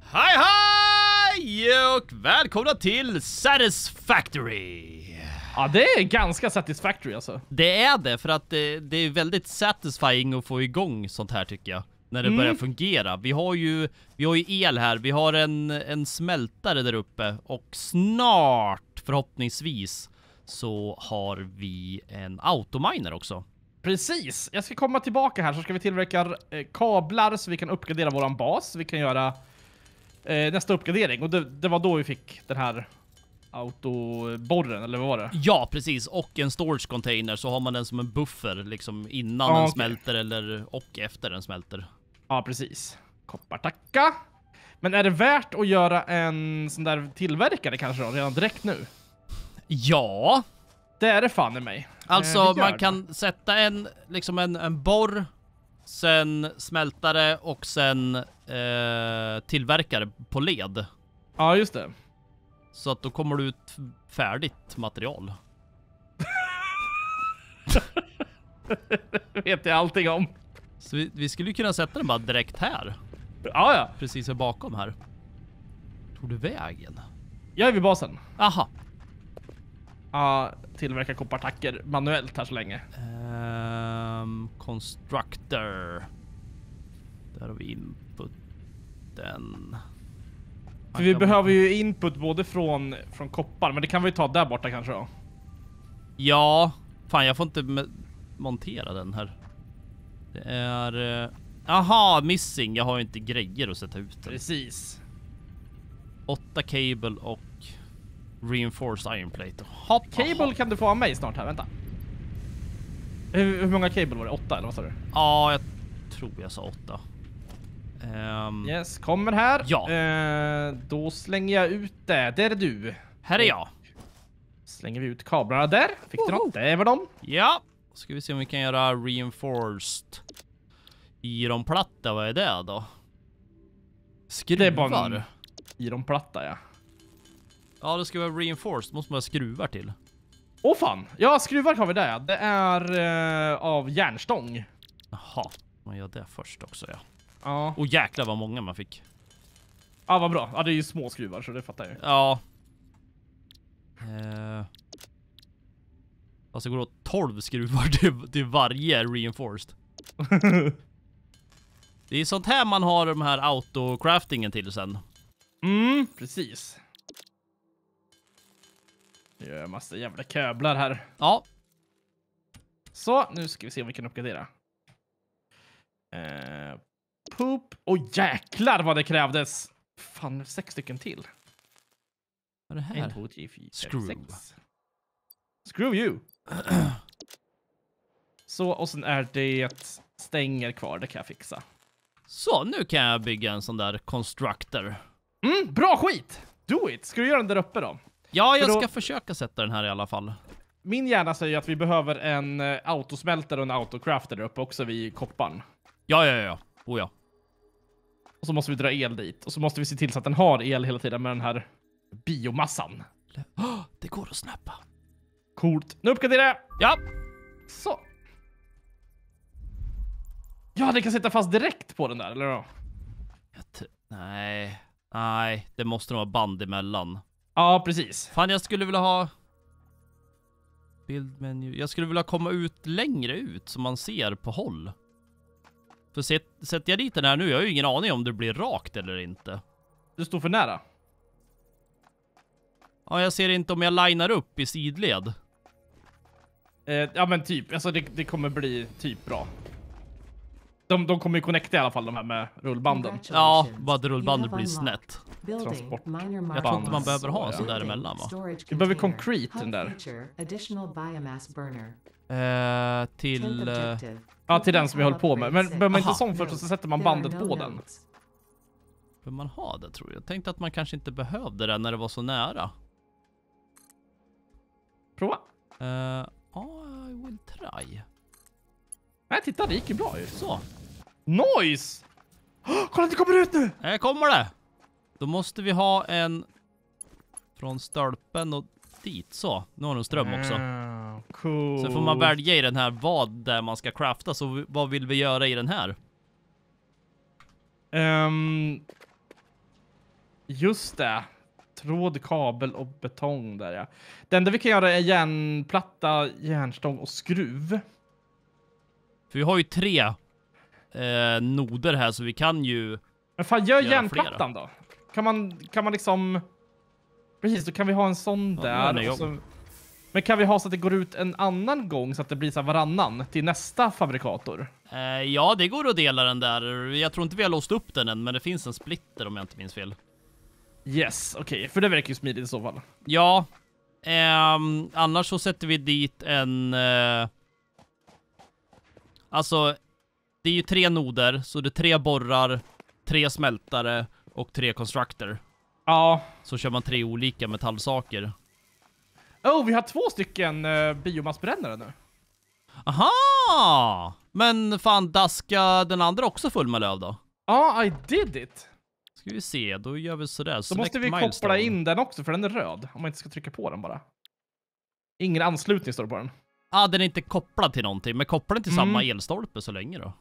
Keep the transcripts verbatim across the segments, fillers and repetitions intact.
Hej hej och välkomna till Satisfactory. Ja, det är ganska satisfactory alltså. Det är det, för att det, det är väldigt satisfying att få igång sånt här tycker jag. När det mm. börjar fungera. Vi har ju vi har ju el här, vi har en, en smältare där uppe. Och snart, förhoppningsvis, så har vi en autominer också. Precis, jag ska komma tillbaka här så ska vi tillverka eh, kablar så vi kan uppgradera våran bas. Vi kan göra eh, nästa uppgradering. Och det, det var då vi fick den här autoborren, eller vad var det? Ja, precis. Och en storage container, så har man den som en buffer liksom innan ah, den okay. smälter eller och efter den smälter. Ja, precis. Koppartacka. Men är det värt att göra en sån där tillverkare kanske då, redan direkt nu? Ja. Det är det fan i mig. Alltså eh, man kan sätta en liksom en, en borr, sen smältare och sen eh, tillverkare på led. Ja, just det. Så att då kommer du ut färdigt material. Vet jag allting om. Så vi, vi skulle ju kunna sätta den bara direkt här. Ja, ja. Precis här bakom här. Tog du vägen? Jag är vid basen. Aha. Ja, tillverka koppartacker manuellt här så länge. Um, constructor. Där har vi inputen. För vi behöver ju input både från, från koppar, men det kan vi ta där borta kanske då. Ja, fan jag får inte montera den här. Det är... Uh, aha, missing. Jag har ju inte grejer att sätta ut den. Precis. Åtta cable och reinforced iron plate. Hopp, cable aha. Kan du få av mig snart här, vänta. Hur, hur många cable var det? Åtta eller vad sa du? Ja, jag tror jag sa åtta. Um, yes, kommer här. Ja. Uh, då slänger jag ut det. Där är du. Här är jag. Slänger vi ut kablarna där. Fick du något? Det var de. Ja. Ska vi se om vi kan göra reinforced i de platta. Vad är det då? Skruvar. Det är bara i de platta, ja. Ja, det ska vara reinforced. Måste man ha skruvar till. Åh oh, fan. Ja, skruvar har vi där. Det är uh, av järnstång. Jaha, man gör det först också, ja. Ja. Och jäklar vad många man fick. Ja, vad bra. Ja, det är ju små skruvar så det fattar jag ju. Ja. Eh. Alltså går det tolv skruvar till, till varje reinforced. Det är sånt här man har de här autocraftingen till sen. Mm, precis. Det gör massa jävla köblar här. Ja. Så, nu ska vi se om vi kan uppgradera. Eh, poop. Och oh, jäklar vad det krävdes. Fan, sex stycken till. Vad är det här? en, två, tre, fyra, Screw. sex. Screw you. Så, och sen är det stänger kvar. Det kan jag fixa. Så, nu kan jag bygga en sån där constructor. Mm, bra skit! Do it! Ska du göra den där uppe då? Ja, jag då, ska försöka sätta den här i alla fall. Min hjärna säger att vi behöver en uh, autosmältare och en autocrafter där uppe också vid kopparn. Ja, ja, ja. Oh, ja. Och så måste vi dra el dit. Och så måste vi se till så att den har el hela tiden med den här biomassan. Oh, det går att snappa. Coolt. Nu uppgraderar jag. Ja. Så. Ja, det kan sätta fast direkt på den där, eller då? Nej. Nej, det måste nog vara band emellan. Ja, precis. Fan, jag skulle vilja ha... Bildmenu. Jag skulle vilja komma ut längre ut så man ser på håll. För sätter jag dit den här nu, jag har ju ingen aning om det blir rakt eller inte. Du står för nära. Ja, jag ser inte om jag linar upp i sidled. Eh, ja, men typ. Alltså det, det kommer bli typ bra. De, de kommer ju connecta i alla fall, de här med rullbanden. Ja, bara att rullbandet blir snett. Transport. Jag tror inte man behöver ha så där emellan, va? Vi behöver concrete den där. Eh, till... Uh... Ja, till den som vi håller på med. Men behöver man inte sån först så sätter man bandet på den. Behöver man ha det, tror jag. Jag tänkte att man kanske inte behövde det när det var så nära. Prova. Uh, oh, I will try. Nej, titta, det gick ju bra ju. Så. Nice! Oh, kolla, det kommer ut nu! Här kommer det! Då måste vi ha en från stolpen och dit. Så, nu har den ström också. Mm, cool. Så får man välja i den här vad där man ska crafta. Så vad vill vi göra i den här? Um, Just det. Tråd, kabel och betong där, ja. Det enda vi kan göra är järnplatta, järnstång och skruv. För vi har ju tre eh, noder här, så vi kan ju... Men fan, gör Göra järnplattan då. Kan man, kan man liksom... Precis, då kan vi ha en sån Ja, där. den är och så... Men kan vi ha så att det går ut en annan gång så att det blir så här varannan till nästa fabrikator? Eh, ja, det går att dela den där. Jag tror inte vi har låst upp den än, men det finns en splitter om jag inte minns fel. Yes, okej. Okay. För det verkar ju smidigt i så fall. Ja. Ehm, annars så sätter vi dit en... Eh, alltså, det är ju tre noder, så det är tre borrar, tre smältare och tre constructor. Ja. Så kör man tre olika metallsaker. Oh, vi har två stycken uh, biomassbrännare nu. Aha! Men fan, daska den andra också full med löv då? Ja, I did it. Ska vi se, då gör vi sådär. Då måste vi milestone. Koppla in den också, för den är röd. Om man inte ska trycka på den bara. Ingen anslutning står det på den. Ja, ah, den är inte kopplad till någonting, men koppla den till mm. samma elstolpe så länge då.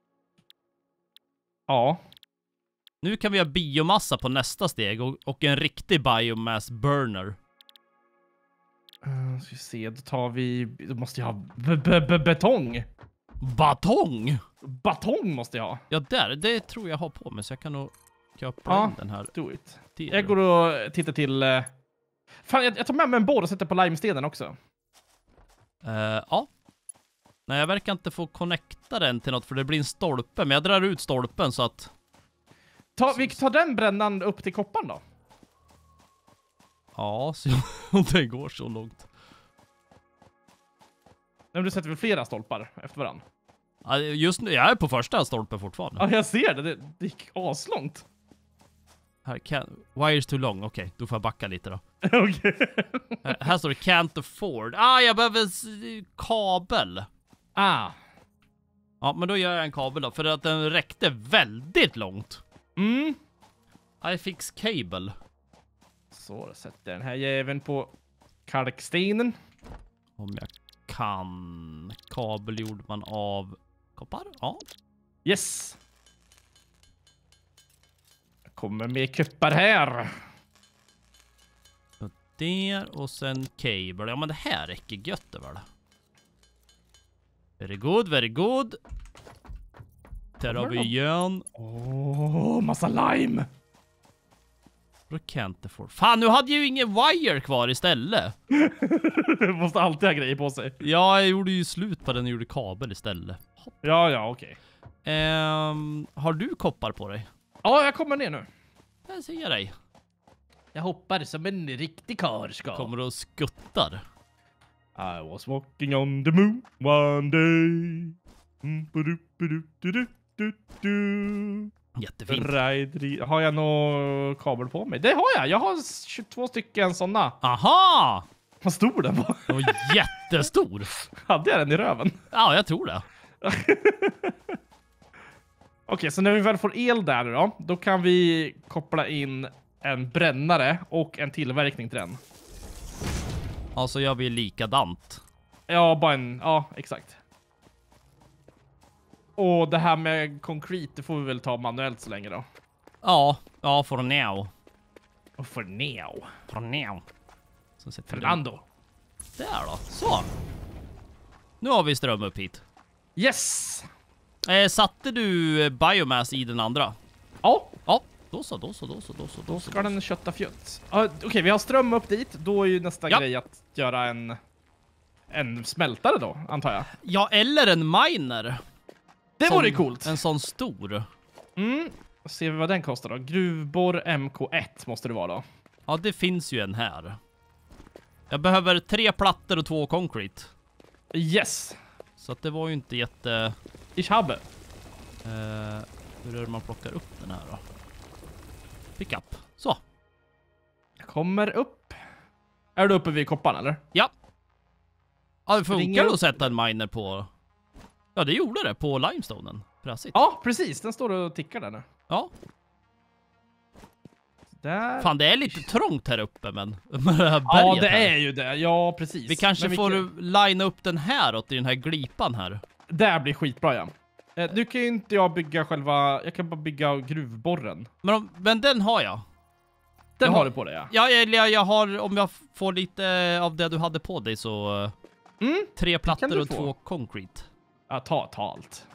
Ja. Nu kan vi ha biomassa på nästa steg och, och en riktig biomass burner. Uh, ska vi se, då tar vi... Då måste jag ha b b b betong. Batong? Batong måste jag ha. Ja, där. Det tror jag har på mig, så jag kan nog koppla ja, in den här. Do it. Jag går och tittar till... Uh... Fan, jag, jag tar med mig en borr och sätter på limestenen också. Uh, ja. Nej, jag verkar inte få connecta den till något, för det blir en stolpe. Men jag drar ut stolpen så att... Ta, vi tar den brännan upp till kopparn då. Ja, så om det går så långt. Men du sätter väl flera stolpar efter varann? Ja, just nu, jag är på första stolpen fortfarande. Ja, jag ser det. Det, det gick aslångt. Här, can, wires too long. Okej, okay, då får jag backa lite då. Okej. här, här står det can't afford. Ah, jag behöver kabel. Ah. Ja, men då gör jag en kabel då, för att den räckte väldigt långt. Mm. I fix cable. Så, då sätter den här jäveln på kalkstenen. Om jag kan. Kabel gjorde man av koppar. Ja. Yes. Jag kommer med kuppar här. Så där och sen cable. Ja, men det här räcker gött väl. Very good, very good. Där har vi igen. Åh, oh, massa lime. Då kan inte få. Fan, nu hade jag ju ingen wire kvar istället. Måste alltid ha grejer på sig. Ja, jag gjorde ju slut på den och gjorde kabel istället. Hopp. Ja, ja, okej. Okay. Um, har du koppar på dig? Ja, jag kommer ner nu. Jag ser dig. Jag hoppar som en riktig karlskap. Kommer och skuttar. I was walking on the moon one day. Mm, ba-du, ba-du, du-du, du-du. Jättefint. Ride, har jag någon kabel på mig? Det har jag. Jag har tjugotvå stycken sådana. Aha! Vad stor den var. Den var jättestor. Hade jag den i röven? Ja, jag tror det. Okej, okay, så när vi väl får el där då, då kan vi koppla in en brännare och en tillverkning till den. Ja, så gör vi likadant. Ja, bara en... Ja, exakt. Och det här med concrete, det får vi väl ta manuellt så länge då. Ja, ja, for now. Och för now. For now. Så sätter Fernando. Där då, så. Nu har vi ström upp hit. Yes! Eh, satte du biomass i den andra? Ja. Ja, då så, då så, då så, då så. Då ska den kötta fjutt. Uh, Okej, okay, vi har ström upp dit. Då är ju nästa ja. grej att göra en... En smältare då, antar jag. Ja, eller en miner. Det vore coolt. En sån stor. Mm. Ser vi vad den kostar då. Gruvborr M K ett måste det vara då. Ja, det finns ju en här. Jag behöver tre plattor och två concrete. Yes. Så att det var ju inte jätte... Ich habe. Eh, hur är det man plockar upp den här då? Pick up. Så. Jag kommer upp. Är du uppe vid koppan eller? Ja. Ja, det funkar att sätta en miner på... Ja, det gjorde det på limestonen. Precis. Ja, precis. Den står och tickar där nu. Ja. Där. Fan, det är lite trångt här uppe, men... Med det här berget ja, det här. är ju det. Ja, precis. Vi kanske vi får kan... linea upp den här åt i den här glipan här. Det blir skitbra, ja. Eh, nu kan ju inte jag bygga själva... Jag kan bara bygga gruvborren. Men, om... men den har jag. Den Ja. har du på dig, ja. Ja, jag, jag har, om jag får lite av det du hade på dig så... Mm. Tre plattor du och få. två concrete. Ja, ta, ta allt.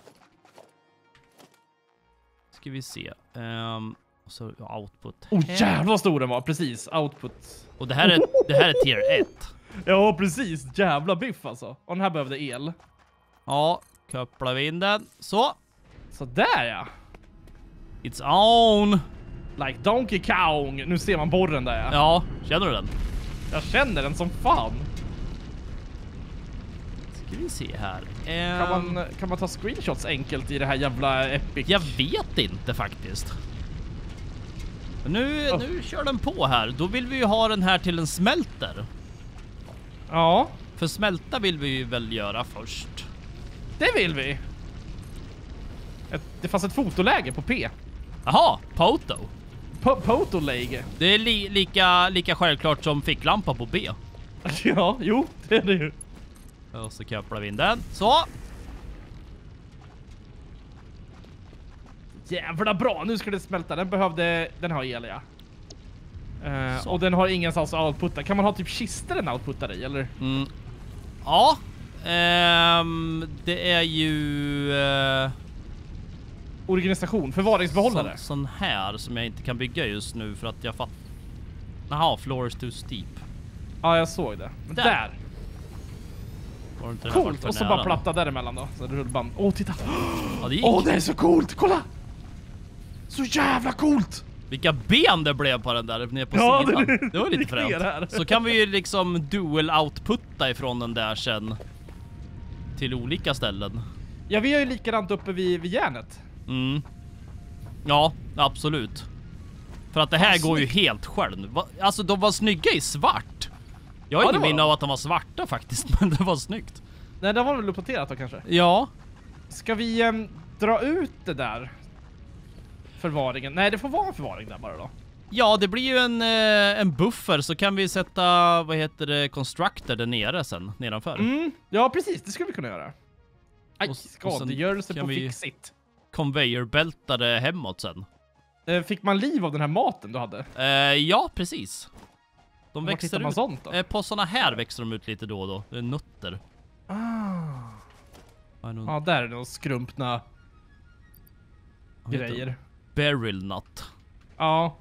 Ska vi se. Um, och så output. Oh här. jävlar vad stor den var, precis. Output. Och det här är, det här är tier ett. Ja, precis. Jävla biff alltså. Och den här behövde el. Ja, kopplar vi in den. Så. Så där ja. It's on. Like Donkey Kong. Nu ser man borren där ja. Ja, känner du den? Jag känner den som fan. Ska vi se här. Kan Um, man, kan man ta screenshots enkelt i det här jävla Epic? Jag vet inte faktiskt. Men nu, Oh. nu kör den på här. Då vill vi ju ha den här till en smälter. Ja, För smälta vill vi ju väl göra först. det vill vi. Ett, det fanns ett fotoläge på P. Jaha, Poto. Po- Fotoläge. Det är li lika, lika självklart som ficklampa på B. Ja, jo, det är det ju. Och så kopplar vi in den. Så. Jävla bra, nu ska det smälta. Den behövde, den har el ja. Eh, Så. och den har ingenstans att outputta. Kan man ha typ kister den outputtar i eller? Mm. Ja. Ehm, det är ju... Uh, Organisation, förvaringsbehållare. sån, sån här som jag inte kan bygga just nu för att jag fatt... Jaha, floor is too steep. Ja, jag såg det. Men Där. där. Var det inte det här Coolt. för Och så nära bara då? platta däremellan då. Så det rullband. Åh, titta. Ja, det gick. Åh, det är så coolt. Kolla. Så jävla coolt. Vilka ben det blev på den där nere på Ja, sidan. det- Det, var lite gick ner här. fränt. Så kan vi ju liksom dual outputta ifrån den där sen till olika ställen. Ja, vi har ju likadant uppe vid, vid järnet. Mm. Ja, absolut. För att det här Fan, går ju snyggt. helt själv. Va- Alltså de var snygga i svart. Jag har Ja, ingen det var minne de. av att de var svarta faktiskt, men det var snyggt. Nej, det var väl uppdaterat då kanske. Ja. Ska vi em, dra ut det där? Förvaringen. Nej, det får vara en förvaring där bara då. Ja, det blir ju en, eh, en buffer så kan vi sätta, vad heter det, constructor där nere sen, nedanför. Mm. Ja, precis. Det skulle vi kunna göra. Aj, Och s- och sen skadegörelse kan på vi- fixit. Conveyor-bältade hemåt sen. Eh, Fick man liv av den här maten du hade? Eh, ja, precis. De Var hittar växer man ut. sånt då? Eh, på såna här växer de ut lite då och då. Det är nötter. Ah. I don't- Ja, där är det några skrumpna vad heter grejer. de? Beryl nut. Ja.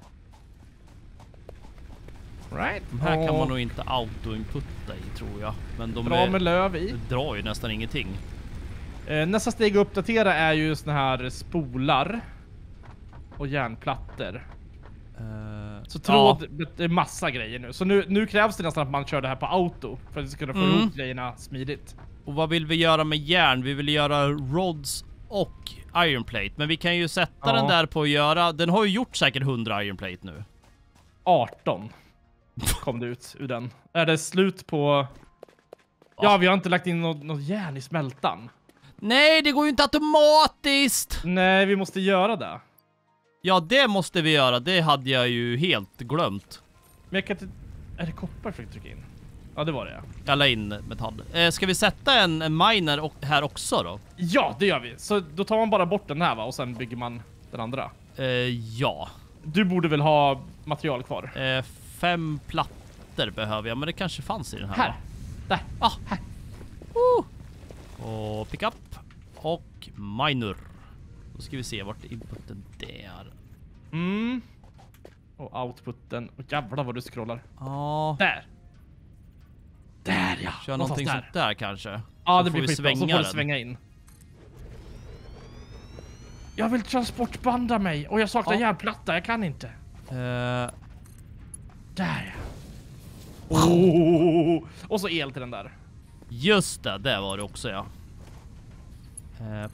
Right. De här kan Och man nog inte auto-inputta i tror jag. Men de bra är, med löv i. drar ju nästan ingenting. Eh, nästa steg att uppdatera är ju såna här spolar. Och järnplattor. Eh, Så tråd, det är massa grejer nu. Så nu, nu krävs det nästan att man kör det här på auto. För att vi ska kunna få Mm. ihop grejerna smidigt. Och vad vill vi göra med järn? Vi vill göra rods och iron plate. Men vi kan ju sätta Ja. den där på att göra... Den har ju gjort säkert hundra iron plate nu. arton kom det ut ur den. Är det slut på... Ja, vi har inte lagt in något, något järn i smältan. Nej, det går ju inte automatiskt! Nej, vi måste göra det. Ja, det måste vi göra. Det hade jag ju helt glömt. Men jag kan inte... Är det koppar jag försöker trycka in? Ja, det var det ja. Jag la in metall. Eh, ska vi sätta en, en miner och, här också då? Ja, det gör vi. Så då tar man bara bort den här va? Och sen bygger man den andra. Eh, ja. Du borde väl ha material kvar? Eh, fem plattor behöver jag, men det kanske fanns i den här. Här. va? Där. Ah, här. Oh. Och pick up. Och miner. Då ska vi se vart inputen där. Mm. Och outputen. Och jävlar vad du scrollar. Ja. Där. Där ja. Kör Någonstans någonting där. sånt där kanske. Ja, Så det får blir vi skitbra. Så svänga får du den. svänga in. Jag vill transportbanda mig. Och jag saknar Ja. järnplatta. Jag kan inte. Eh, Där ja. Oh. Och så el till den där. just det, det var det också ja. Eh,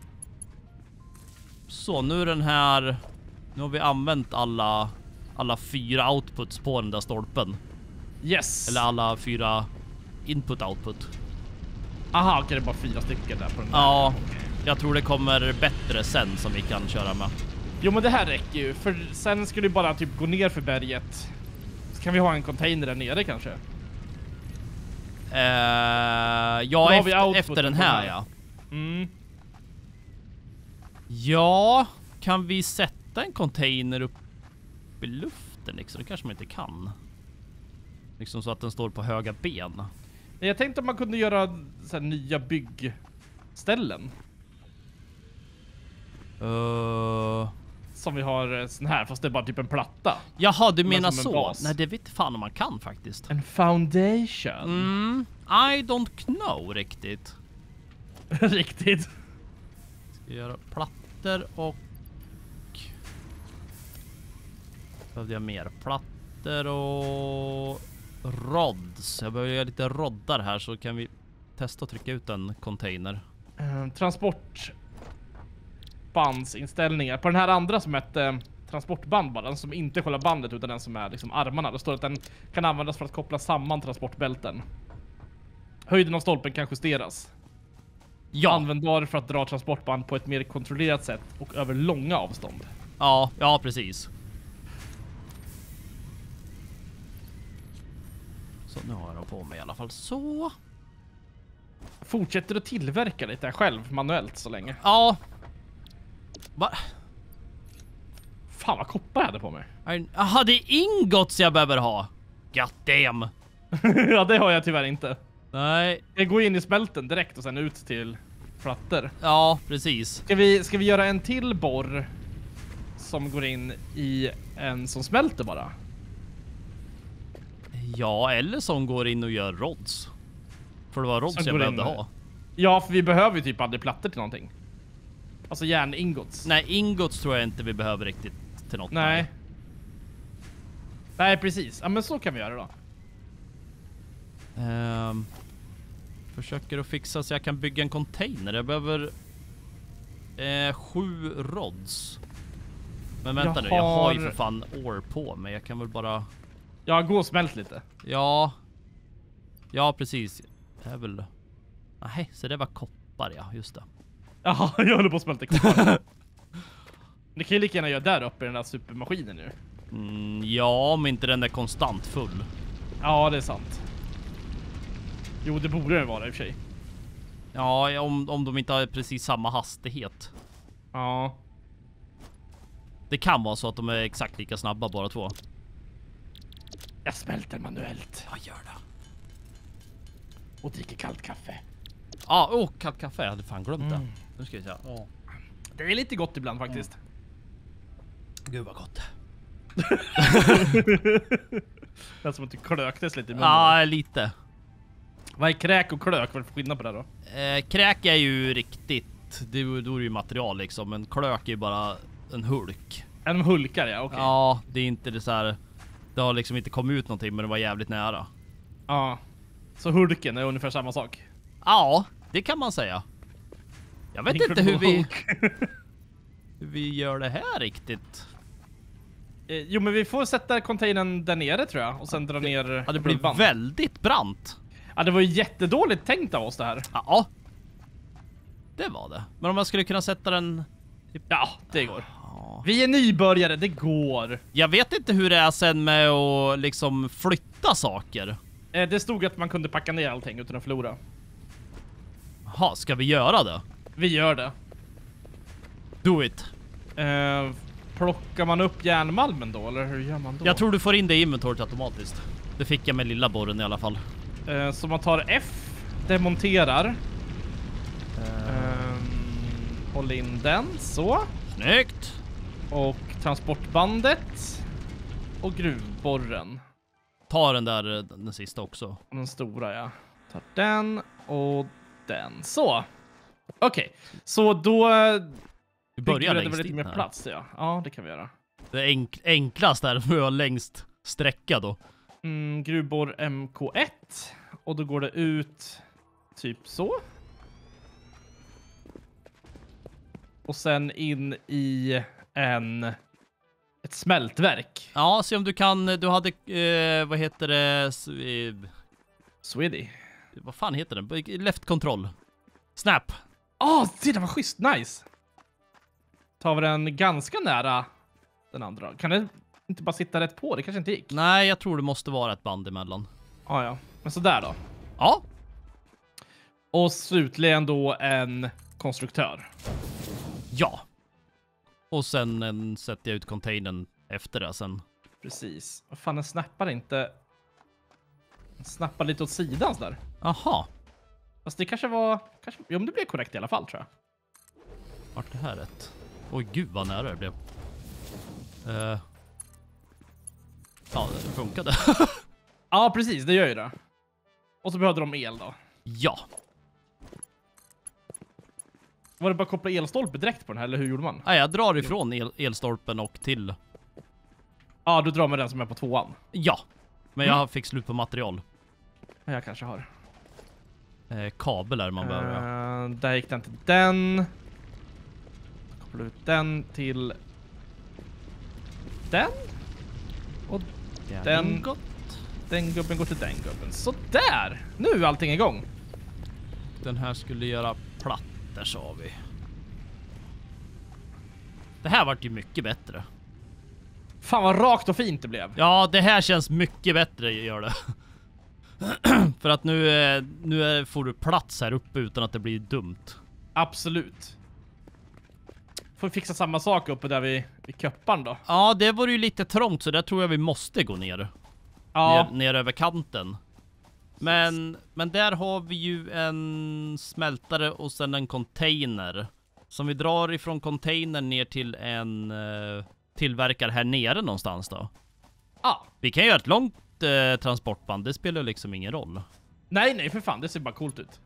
så nu är den här... Nu har vi använt alla, alla fyra outputs på den där stolpen. Yes. Eller alla fyra input-output. Aha, okej, det är bara fyra stycken där på den där. Ja, jag tror det kommer bättre sen som vi kan köra med. Jo, men det här räcker ju. För sen ska du bara typ gå ner för berget. Så kan vi ha en container där nere kanske. Eh, ja, Då har vi efter, output efter den på den här här. ja. Mm. Ja, kan vi sätta en container upp upp i luften liksom? Det kanske man inte kan. Liksom så att den står på höga ben. Jag tänkte om man kunde göra så här nya byggställen. Uh... Som vi har sån här, fast det är bara typ en platta. Jaha, du menar som en så? bas. Nej, det vet fan om man kan faktiskt. En foundation. Mm, I don't know riktigt. Riktigt. Ska göra plattor och... Behövde jag mer plattor och... rods. Jag behöver göra lite roddar här så kan vi testa att trycka ut en container. Uh, transportbandsinställningar. På den här andra som hette uh, transportband bara, den som inte är själva bandet utan den som är liksom armarna. Det står att den kan användas för att koppla samman transportbälten. Höjden av stolpen kan justeras. Ja. Användbar för att dra transportband på ett mer kontrollerat sätt och över långa avstånd. Ja, ja precis. Så nu har jag på mig i alla fall så. Fortsätter att tillverka lite själv manuellt så länge. Ja. Va? Fan vad koppar jag hade på mig. Jaha, det är ingots jag behöver ha. God damn. Ja, det har jag tyvärr inte. Nej. Jag går in i smälten direkt och sen ut till plattor. Ja, precis. Ska vi, ska vi göra en till borr som går in i en som smälter bara? Ja, eller som går in och gör rods. För det var rods Som jag går behövde in. ha. Ja, för vi behöver ju typ aldrig plattor till någonting. Alltså järningots. Nej, ingots tror jag inte vi behöver riktigt till något. Nej. Nej. Nej, precis. Ja, men så kan vi göra då. Um, försöker att fixa så jag kan bygga en container. Jag behöver eh, sju rods. Men vänta jag nu, har... jag har ju för fan år på mig. Jag kan väl bara... Ja, gå och smält lite. Ja. Ja, precis. Det är väl... Nej, så det var koppar, ja. Just det. Jaha, jag håller på att smälta koppar. Ni kan ju lika gärna göra där uppe i den där supermaskinen nu. Mm, ja, om inte den är konstant full. Ja, det är sant. Jo, det borde det vara i och för sig. Ja, om, om de inte har precis samma hastighet. Ja. Det kan vara så att de är exakt lika snabba bara två. Jag smälter manuellt. Jag gör det. Och dricker kallt kaffe. Ja, ah, oh, kallt kaffe. Jag hade fan glömt Mm. det. Nu ska vi se. Oh. Det är lite gott ibland faktiskt. Mm. Gud vad gott. Det är som att det klöktes lite i munnen. Ja, ah, lite. Vad är kräk och klök? Vad är det för skillnad på det då? Eh, kräk är ju riktigt... Det, då är det ju material liksom. Men klök är ju bara en hulk. En hulkar, ja. Okej. Ja, det är inte det så här... Det har liksom inte kommit ut någonting, men det var jävligt nära. Ja. Så hulken är ungefär samma sak. Ja, det kan man säga. Jag vet inte hur vi... hur vi gör det här riktigt. Eh, jo, men vi får sätta containern där nere tror jag. Och sen dra ner... Ja, det blir rubban. väldigt brant. Ja, det var ju jättedåligt tänkt av oss det här. Ja. Det var det. Men om man skulle kunna sätta den... Ja, det går. Ja. Vi är nybörjare, det går. Jag vet inte hur det är sen med att liksom flytta saker. Eh, det stod att man kunde packa ner allting utan att förlora. Jaha, ska vi göra det? Vi gör det. Do it. Eh, plockar man upp järnmalmen då, eller hur gör man då? Jag tror du får in det i inventoriet automatiskt. Det fick jag med lilla borren i alla fall. Eh, så man tar F, demonterar. Eh, håll in den, så. Snyggt! Och transportbandet. Och gruvborren. Ta den där, den sista också. Och den stora, ja. Tar den och den. Så. Okej, okay. Så då... Vi börjar det längst lite in mer här. plats, ja. Ja, det kan vi göra. Det enk enklast är att vi har längst sträcka då. Mm, gruvborr M K ett. Och då går det ut typ så. Och sen in i en ett smältverk. Ja, se om du kan, du hade, eh, vad heter det, S eh, Swedish. vad fan heter den? Left control. Snap. Åh, oh, det var schysst, nice. Tar vi den ganska nära den andra. Kan det inte bara sitta rätt på? Det kanske inte gick. Nej, jag tror det måste vara ett band emellan. Ah, ja, men så där då. Ja. Och slutligen då en konstruktör. Ja. Och sen en, sätter jag ut containern efter det sen. Precis. Vad fan, den snappar inte... Den snappar lite åt sidan där. Aha. Fast det kanske var... Kanske... Jo, men det blev korrekt i alla fall, tror jag. Vart det här rätt? Oj, gud vad nära det blev. Uh... Ja, det funkade. Ja, precis. Det gör ju det. Och så behövde de el då. Ja. Var det bara att koppla elstolpe direkt på den här, eller hur gjorde man? Nej, jag drar ifrån el elstolpen och till. Ja, du drar med den som är på tvåan. Ja, men Mm. jag fick slut på material. Jag kanske har. Eh, kabel är man behöver. Uh, där gick den till den. Koppla ut den till den. Och Ja, den. ingot. Den gubben går till den gubben. Så där. Nu är allting igång. Den här skulle göra plattor, sa vi. Det här vart ju mycket bättre. Fan vad rakt och fint det blev. Ja, det här känns mycket bättre, gör det. För att nu, nu är, får du plats här uppe utan att det blir dumt. Absolut. Får vi fixa samma sak uppe där vid, vid köppan då. Ja, det var ju lite trångt, så där tror jag vi måste gå ner. Ja. Ner, ner över kanten. Men, men där har vi ju en smältare och sen en container. Som vi drar ifrån containern ner till en uh, tillverkare här nere någonstans då. Ja. Vi kan göra ett långt uh, transportband, det spelar liksom ingen roll. Nej, nej för fan, det ser bara coolt ut.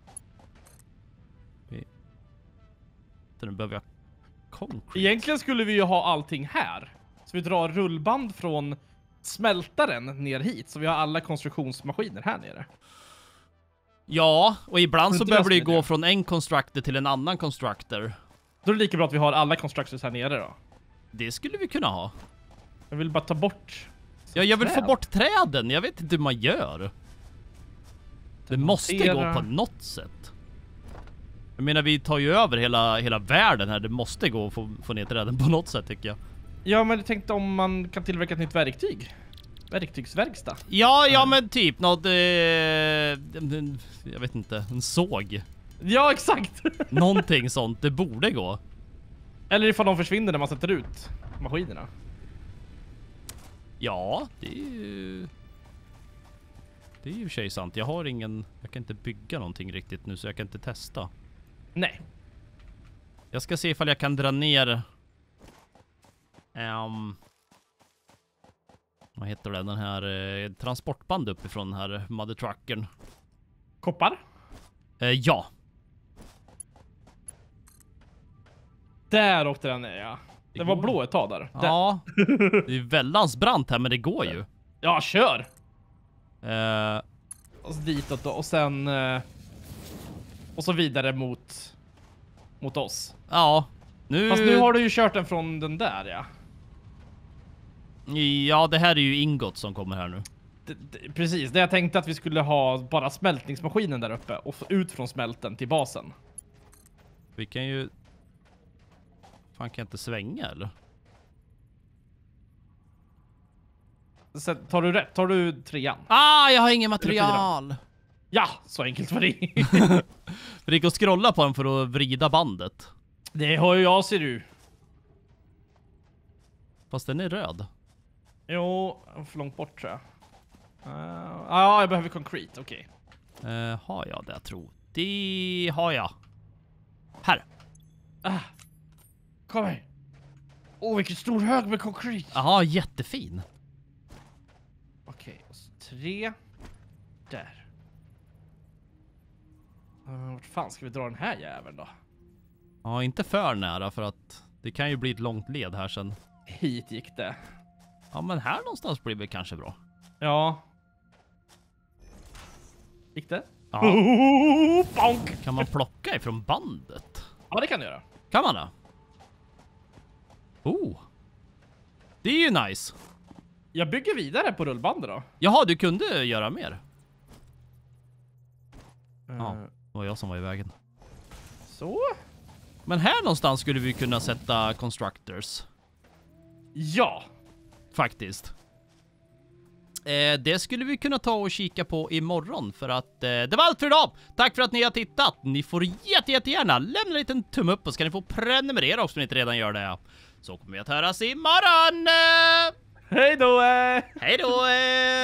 Vi... Nu behöver jag concrete. Egentligen skulle vi ju ha allting här. Så vi drar rullband från smältaren ner hit. Så vi har alla konstruktionsmaskiner här nere. Ja, och ibland så Inte behöver det ju resten är gå det. från en constructor till en annan constructor. Då är det lika bra att vi har alla constructors här nere då. Det skulle vi kunna ha. Jag vill bara ta bort... Ja, jag vill träd. få bort träden. Jag vet inte hur man gör. Det måste gå Montera. på något sätt. Jag menar, vi tar ju över hela, hela världen här. Det måste gå att få, få ner träden på något sätt, tycker jag. Ja, men jag tänkte om man kan tillverka ett nytt verktyg. Verktygsverkstad. Ja, ja men typ något... Eh, jag vet inte. En såg. Ja, exakt! Någonting sånt. Det borde gå. Eller ifall de försvinner när man sätter ut maskinerna. Ja, det är ju... Det är ju i och för sig sant. Jag har ingen... Jag kan inte bygga någonting riktigt nu, så jag kan inte testa. Nej. Jag ska se ifall jag kan dra ner... Um, vad heter det? Den här eh, transportband uppifrån den här mother trucken. Koppar? Eh, ja. Där åkte den ner, ja. Det, Det var går. blå ett tag där. där. Ja. Det är väldans brant här, men det går ju. Ja, kör! Eh, Och så ditåt då. Och sen... eh, Och så vidare mot... Mot oss. ja. Nu... Fast nu har du ju kört den från den där, ja. Ja, det här är ju ingot som kommer här nu. D d precis, det jag tänkte att vi skulle ha bara smältningsmaskinen där uppe. Och få ut från smälten till basen. Vi kan ju... Fan, kan jag inte svänga eller? Sen, tar du rätt? Tar du trean? Ah, jag har ingen material! Ja, så enkelt var det. Det gick att scrolla på den för att vrida bandet. Det har ju jag, ser du. Fast den är röd. Jo, för långt bort tror jag. Ja, uh, ah, jag behöver concrete, okej. Okay. Uh, har jag det, jag tror. Det har jag. Här. Ah. Kom här. Åh, oh, vilken stor hög med concrete. Jaha, jättefin. Okej, okay, tre. Där. Uh, vart fan ska vi dra den här jäveln då? Ja, inte för nära, för att det kan ju bli ett långt led här sen. Hit gick det. Ja, men här någonstans blir det kanske bra. Ja. Gick det? Ja. Oh, bonk. Kan man plocka ifrån bandet? Ja, det kan du göra. Kan man det? Oh. Det är ju nice. Jag bygger vidare på rullbandet då. Jaha, du kunde göra mer. Uh, Ja, det var jag som var i vägen. Så. Men här någonstans skulle vi kunna sätta constructors. Ja. Faktiskt. Eh, det skulle vi kunna ta och kika på imorgon, för att eh, det var allt för idag. Tack för att ni har tittat. Ni får jätte, jättegärna lämna en liten tumme upp, och ska ni få prenumerera också om ni inte redan gör det. Så kommer vi att höras imorgon! Hej då! eh! Hej då!